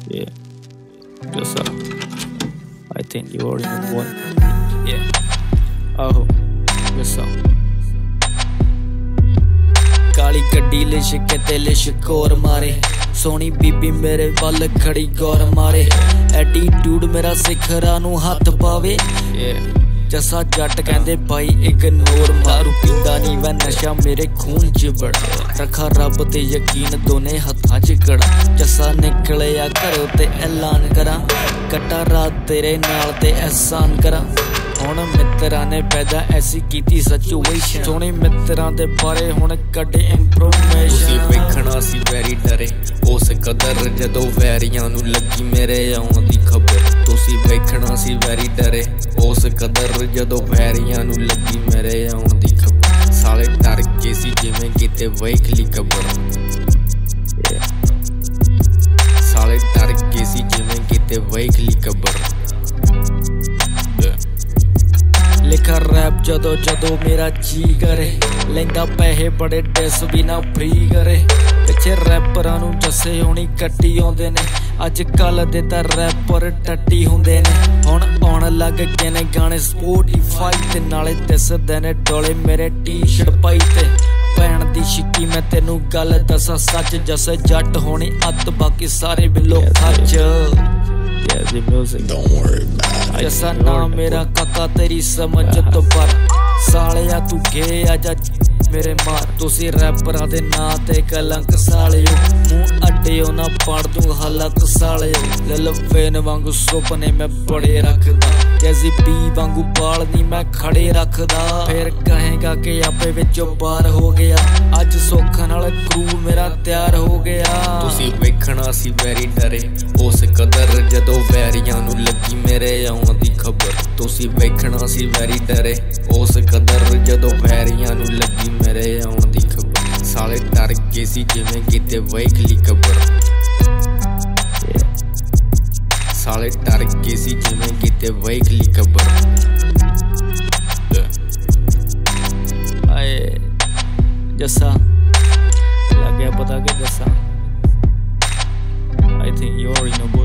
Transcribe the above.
Yeah, just I think you already know what. Yeah, oh, just काली गड्डी लिशक ते लिशकोर मारे, सोनी बीबी मेरे वल खड़ी गौर मारे, एटीट्यूड मेरा सिखरा नू हथ पावे। जसा जट कहंदे भाई इग्नोर, दारू पींदा नहीं वै नशा मेरे खून च बड़ा, रखा रब ते यकीन दोने हत्थां च कड़ा। जसा निकले आ घरों ते ऐलान करा, कट्टा रात तेरे नाल ते एहसान करा। हुण मित्तरां ने पैदा ऐसी कीती सिचुएशन, सोहणे मित्तरां दे बारे हुण कड्डे इंफॉर्मेशन। तुसीं वेखना सी वैरी डरे उस कदर जदों वैरियां नू लगी मेरे आउण दी खबर। तुसीं वेखना सी वैरी डरे उस कदर जदों वैरियां नू लगी मेरे आउण दी खबर। साले डर के सी जिवें किते वेख ली कबर, साले डर के सी जिवें किते वेख ली कबर। लिखा रैप जदों जदों मेरा जी करे, लेंदा पैसे बड़े डिस भी ना फ्री करे। पिछे रैपरां नू जस्से होनी कट्टी आउंदे ने, अज कल दे तां रैपर टट्टी हुंदे ने। हुण आउण लग गए ने गाने स्पॉटिफाई ते, नाले दिसदे ने डोले मेरे टी शर्ट पाई ते। भैन दी शिक्की मैं तेनू गल दसा सच, जस जट होनी अत बाकी सारे बिलो खच। जैसा ना मेरा काका तेरी समझ तो पर, सालिया तू गे आजा मेरे मार। तुसी रैपरां दे नां ते कलंक सालियो, मूंह अड्डियो ना पढ़ दूं हलक सालियो। लिल वेन वांगू सुपने मैं बड़े रखदा, जैसी पी वांगू बाल नी मैं खड़े रखदा। फिर कहेगा कि आपे विचों बार हो गया, अज सुख नाल क्रू मेरा तैयार हो गया। तुसी वेखना सी वैरी डरे उस कदर जदों वैरियां नू लगी मेरे आउण दी खबर। तुसी वेखना सी वैरी डरे उस कदर जदों वैरियां नू लगी मेरे आउण दी खबर। साले डर के सी जिवें किते वेख ली कबर, साले डर के सी जिवें किते वेख ली कबर। आए जसा लग गया पता के जसा, I think you already know।